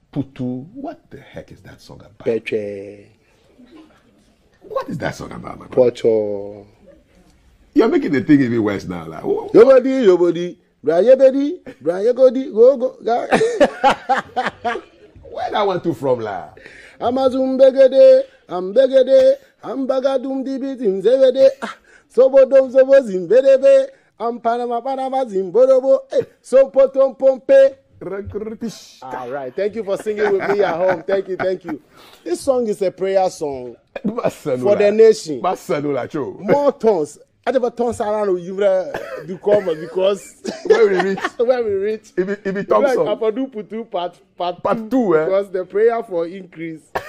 Putuu. What the heck is that song about? Peche. What is that song about, my brother? Pocho. You're making the thing even worse now. Like, whoa. Your body. Brian Godi. Go. Where that one to from, la? Amazon begede. I'm bagadum dibit in zevede. Sobodom zimbedebe. I'm Panama zimborobo. So potom pompe. All right. Thank you for singing with me at home. Thank you. This song is a prayer song for the nation. More tongues. I never tongues around you do cover because when we reach, if it comes like Putuu part two, because the prayer for increase.